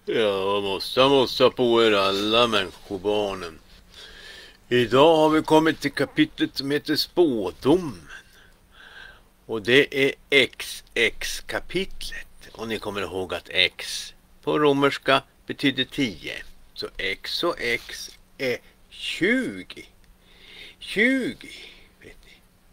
Ja, måste på er alla människobarnen. Idag har vi kommit till kapitlet som heter spådomen. Och det är XX-kapitlet. Och ni kommer ihåg att X på romerska betyder 10. Så X och X är 20. 20, vet ni.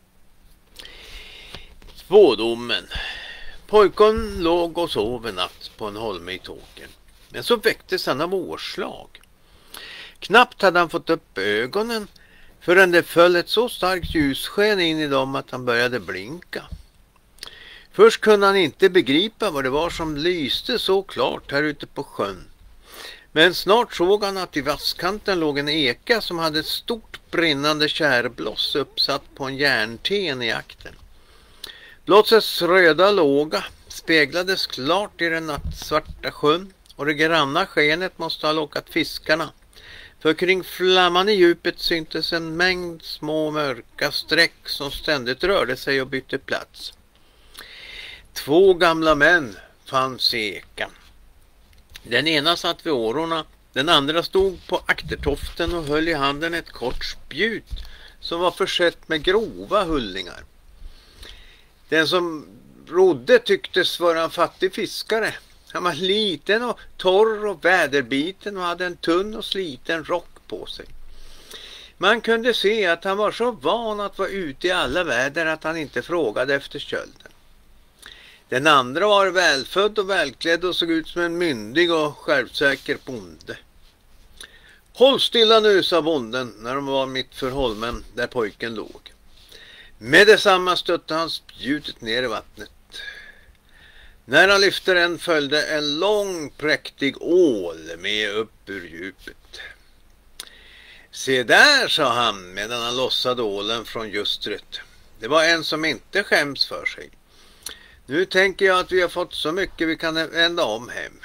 Spådomen. Pojken låg och sov en natt på en holme i Tåkern. Men så väcktes han av årslag. Knappt hade han fått upp ögonen förrän det föll ett så starkt ljussken in i dem att han började blinka. Först kunde han inte begripa vad det var som lyste så klart här ute på sjön. Men snart såg han att i vasskanten låg en eka som hade ett stort brinnande kärbloss uppsatt på en järnten i akten. Blossets röda låga speglades klart i den nattsvarta sjön och det granna skenet måste ha lockat fiskarna. För kring flamman i djupet syntes en mängd små mörka streck som ständigt rörde sig och bytte plats. 2 gamla män fanns i ekan. Den ena satt vid årorna, den andra stod på aktertoften och höll i handen ett kort spjut som var försett med grova hullningar. Den som rodde tycktes vara en fattig fiskare. Han var liten och torr och väderbiten och hade en tunn och sliten rock på sig. Man kunde se att han var så van att vara ute i alla väder att han inte frågade efter kölden. Den andra var välfödd och välklädd och såg ut som en myndig och självsäker bonde. Håll stilla nu, sa bonden när de var mitt för holmen där pojken låg. Med detsamma stötte han spjutet ner i vattnet. När han lyfte den följde en lång präktig ål med upp ur djupet. Se där, sa han medan han lossade ålen från ljustret. Det var en som inte skäms för sig. Nu tänker jag att vi har fått så mycket vi kan vända om hem.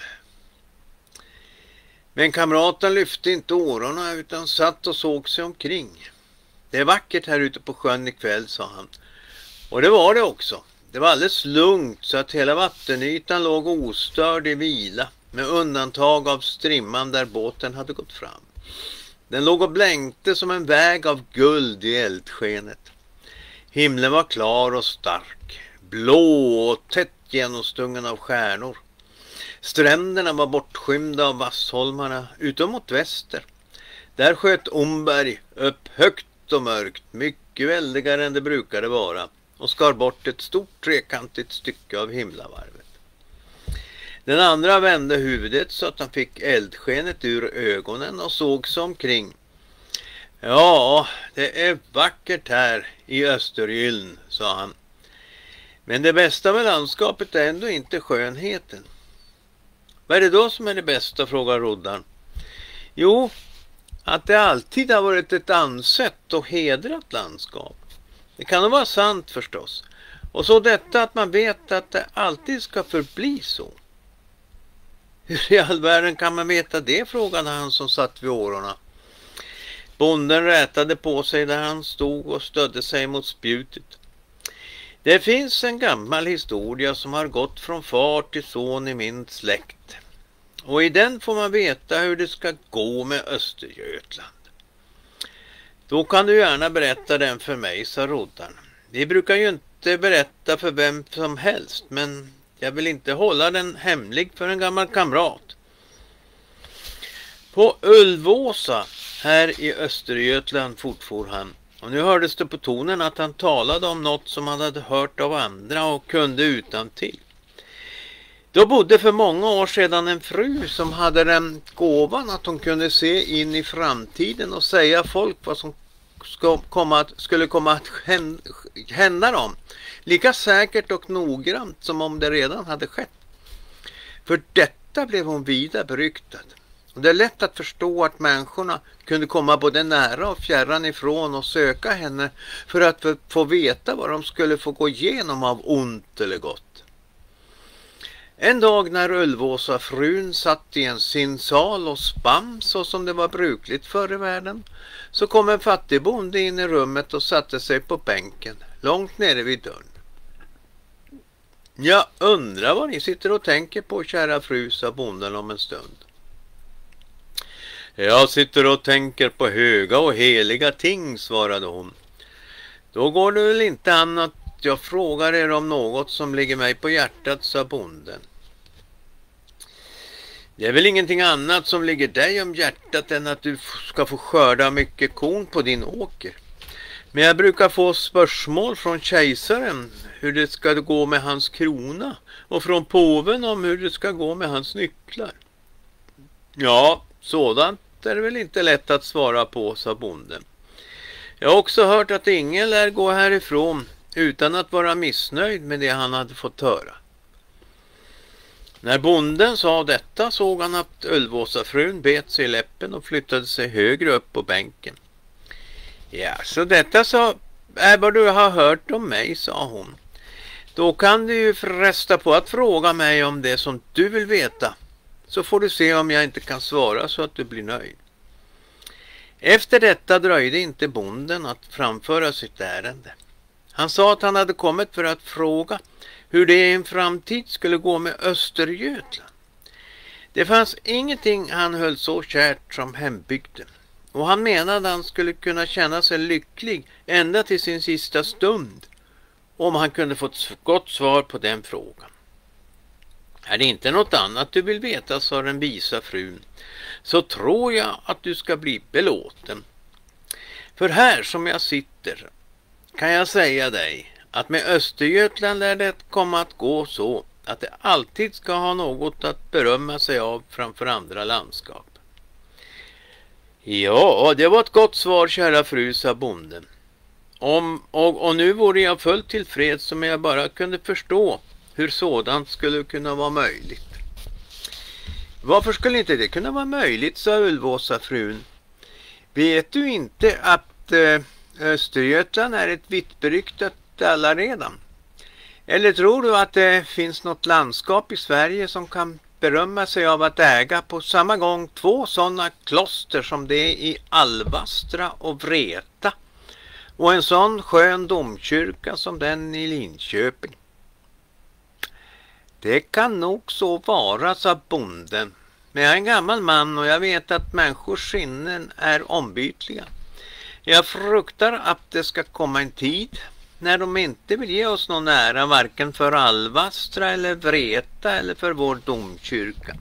Men kamraten lyfte inte årorna utan satt och såg sig omkring. Det är vackert här ute på sjön ikväll, sa han. Och det var det också. Det var alldeles lugnt så att hela vattenytan låg ostörd i vila med undantag av strimman där båten hade gått fram. Den låg och blänkte som en väg av guld i eldskenet. Himlen var klar och stark, blå och tätt genomstungen av stjärnor. Stränderna var bortskymda av vassholmarna utom mot väster. Där sköt Omberg upp högt och mörkt, mycket väldigare än det brukade vara, och skar bort ett stort trekantigt stycke av himlavarvet. Den andra vände huvudet så att han fick eldskenet ur ögonen och såg sig omkring. Ja, det är vackert här i Östergyllen, sa han. Men det bästa med landskapet är ändå inte skönheten. Vad är det då som är det bästa, frågar roddaren. Jo, att det alltid har varit ett ansett och hedrat landskap. Det kan nog vara sant förstås. Och så detta att man vet att det alltid ska förbli så. Hur i all världen kan man veta det, frågade han som satt vid årorna. Bonden rätade på sig där han stod och stödde sig mot spjutet. Det finns en gammal historia som har gått från far till son i min släkt. Och i den får man veta hur det ska gå med Östergötland. Då kan du gärna berätta den för mig, sa roddaren. Vi brukar ju inte berätta för vem som helst, men jag vill inte hålla den hemlig för en gammal kamrat. På Ulvåsa, här i Östergötland, fortfor han. Och nu hördes det på tonen att han talade om något som han hade hört av andra och kunde utantill. Då bodde för många år sedan en fru som hade den gåvan att hon kunde se in i framtiden och säga folk vad som skulle komma att hända dem. Lika säkert och noggrant som om det redan hade skett. För detta blev hon vida beryktad. Och det är lätt att förstå att människorna kunde komma både nära och fjärran ifrån och söka henne för att få veta vad de skulle få gå igenom av ont eller gott. En dag när Ulvåsa frun satt i sin sal och spann så som det var brukligt förr i världen, så kom en fattig bonde in i rummet och satte sig på bänken långt nere vid dörren. Jag undrar vad ni sitter och tänker på, kära fru, sa bonden om en stund. Jag sitter och tänker på höga och heliga ting, svarade hon. Då går det väl inte an att jag frågar er om något som ligger mig på hjärtat, sa bonden. Det är väl ingenting annat som ligger dig om hjärtat än att du ska få skörda mycket korn på din åker. Men jag brukar få spörsmål från kejsaren hur det ska gå med hans krona och från påven om hur det ska gå med hans nycklar. Ja, sådant är det väl inte lätt att svara på, sa bonden. Jag har också hört att ingen lär gå härifrån utan att vara missnöjd med det han hade fått höra. När bonden sa detta såg han att Ulvåsafrun bet sig i läppen och flyttade sig högre upp på bänken. Ja, så detta så är vad du har hört om mig, sa hon. Då kan du ju fresta på att fråga mig om det som du vill veta. Så får du se om jag inte kan svara så att du blir nöjd. Efter detta dröjde inte bonden att framföra sitt ärende. Han sa att han hade kommit för att fråga hur det i en framtid skulle gå med Östergötland. Det fanns ingenting han höll så kärt som hembygden. Och han menade att han skulle kunna känna sig lycklig ända till sin sista stund om han kunde få ett gott svar på den frågan. Är det inte något annat du vill veta, sa den visa frun, så tror jag att du ska bli belåten. För här som jag sitter kan jag säga dig att med Östergötland lär det komma att gå så att det alltid ska ha något att berömma sig av framför andra landskap. Ja, det var ett gott svar, kära fru, sa bonden. Och nu vore jag fullt tillfreds om jag bara kunde förstå hur sådant skulle kunna vara möjligt. Varför skulle inte det kunna vara möjligt, sa Ulvåsafrun. Vet du inte att Östergötland är ett vittberyktat allaredan? Eller tror du att det finns något landskap i Sverige som kan berömma sig av att äga på samma gång 2 sådana kloster som det är i Alvastra och Vreta och en sån skön domkyrka som den i Linköping? Det kan nog så vara, sa bonden. Men jag är en gammal man och jag vet att människors sinnen är ombytliga. Jag fruktar att det ska komma en tid när de inte vill ge oss någon ära varken för Alvastra eller Vreta eller för vår domkyrka.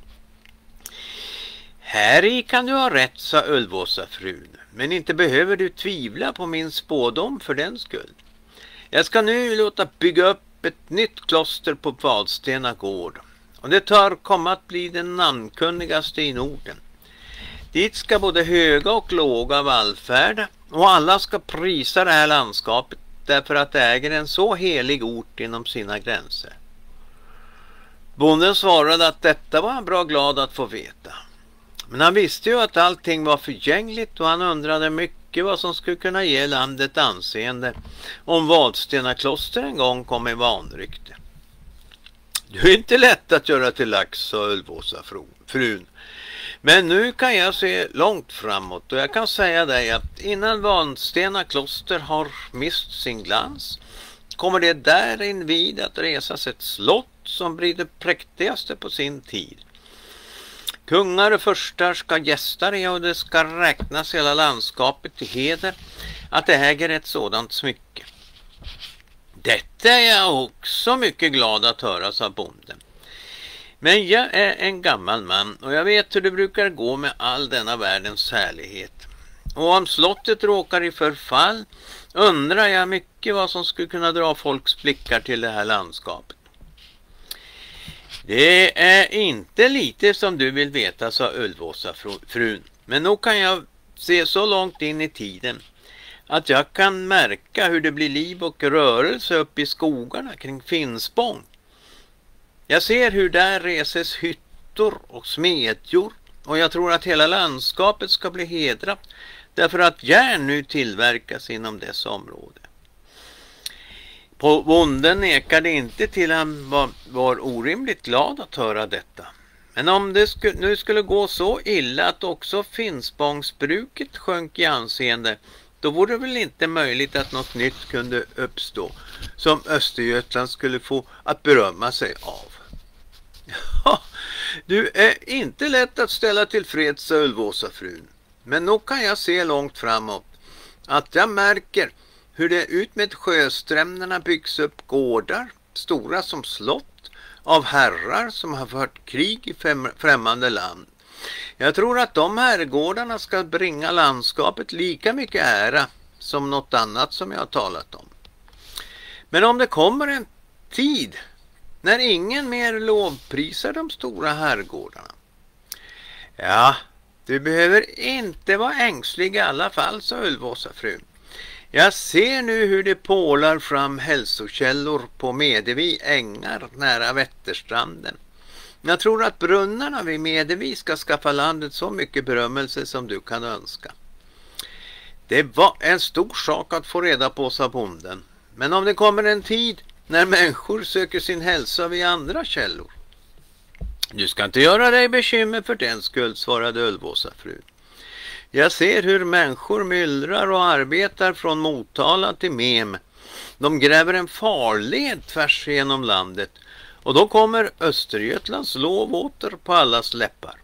Här i kan du ha rätt, sa Ulvåsafrun, men inte behöver du tvivla på min spådom för den skull. Jag ska nu låta bygga upp ett nytt kloster på Vadstena gård och det tar komma att bli den namnkunnigaste i Norden. Dit ska både höga och låga vallfärda och alla ska prisa det här landskapet därför att det äger en så helig ort inom sina gränser. Bonden svarade att detta var han bra glad att få veta. Men han visste ju att allting var förgängligt och han undrade mycket vad som skulle kunna ge landet anseende om Vadstena kloster en gång kom i vanrykte. Du är inte lätt att göra till lax, sa Ulvåsafrun. Men nu kan jag se långt framåt och jag kan säga dig att innan Vadstena kloster har mist sin glans kommer det där invid att resas ett slott som blir det präktigaste på sin tid. Kungar och förstar ska gästa det och det ska räknas hela landskapet till heder att det äger ett sådant smycke. Detta är jag också mycket glad att höra, sa bonden. Men jag är en gammal man och jag vet hur det brukar gå med all denna världens härlighet. Och om slottet råkar i förfall undrar jag mycket vad som skulle kunna dra folks blickar till det här landskapet. Det är inte lite som du vill veta, sa Ulvåsafrun. Men nog kan jag se så långt in i tiden att jag kan märka hur det blir liv och rörelse uppe i skogarna kring Finspång. Jag ser hur där reses hyttor och smedjor och jag tror att hela landskapet ska bli hedrat därför att järn nu tillverkas inom dess område. Bonden nekade inte till han var orimligt glad att höra detta. Men om det nu skulle gå så illa att också Finspångsbruket sjönk i anseende då vore det väl inte möjligt att något nytt kunde uppstå som Östergötland skulle få att berömma sig av. Ja, du är inte lätt att ställa tillfreds, sa Ulvåsafrun. Men nog kan jag se långt framåt att jag märker hur det utmed sjöstränderna byggs upp gårdar, stora som slott, av herrar som har fört krig i främmande land. Jag tror att de herrgårdarna ska bringa landskapet lika mycket ära som något annat som jag har talat om. Men om det kommer en tid när ingen mer lovprisar de stora herrgårdarna. Ja, du behöver inte vara ängslig i alla fall, sa Ulvåsafrun. Jag ser nu hur det pålar fram hälsokällor på Medevi ängar nära Vätterstranden. Jag tror att brunnarna vid Medevi ska skaffa landet så mycket berömmelse som du kan önska. Det var en stor sak att få reda på, sa bonden. Men om det kommer en tid när människor söker sin hälsa vid andra källor. Du ska inte göra dig bekymmer för den skull, svarade Ulvåsafrun. Jag ser hur människor myllrar och arbetar från Motala till Mem. De gräver en farled tvärs genom landet och då kommer Östergötlands lov åter på allas läppar.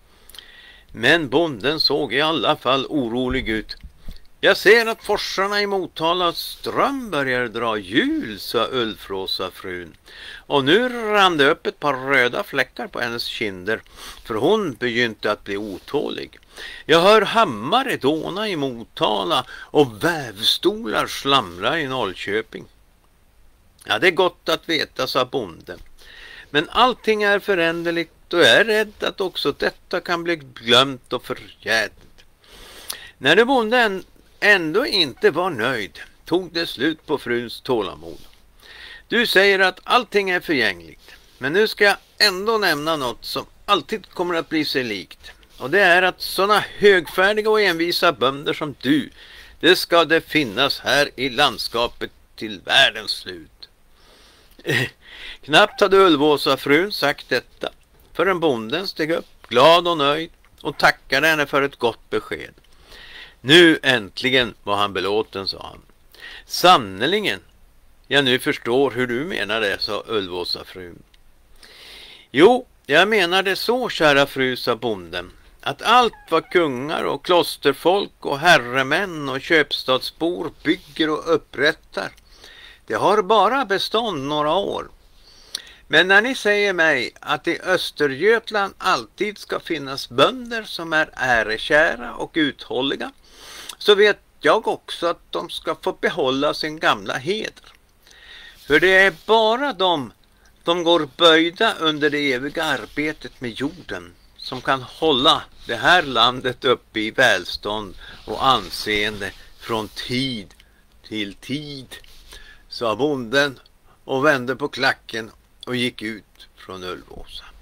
Men bonden såg i alla fall orolig ut. Jag ser att forsarna i Motalas ström börjar dra hjul, sa Ulvåsafrun. Och nu rann det upp ett par röda fläckar på hennes kinder, för hon begynte att bli otålig. Jag hör hammare dåna i Motala och vävstolar slamra i Norrköping. Ja, det är gott att veta, sa bonden. Men allting är föränderligt och jag är rädd att också detta kan bli glömt och förgätet. När det bonden ändå inte var nöjd tog det slut på fruns tålamod. Du säger att allting är förgängligt, men nu ska jag ändå nämna något som alltid kommer att bli sig likt. Och det är att sådana högfärdiga och envisa bönder som du, det ska det finnas här i landskapet till världens slut. Knappt hade Ulvåsafrun sagt detta förrän bonden steg upp, glad och nöjd, och tackade henne för ett gott besked. Nu äntligen var han belåten, sa han. Sannoliken, jag nu förstår hur du menar det, sa Ulvåsafrun. Jo, jag menar det så, kära fru, sa bonden, att allt vad kungar och klosterfolk och herremän och köpstadsbor bygger och upprättar, det har bara bestånd några år. Men när ni säger mig att i Östergötland alltid ska finnas bönder som är ärekära och uthålliga, så vet jag också att de ska få behålla sin gamla heder. För det är bara de går böjda under det eviga arbetet med jorden som kan hålla det här landet uppe i välstånd och anseende från tid till tid, sa bonden och vände på klacken och gick ut från Ulvåsa.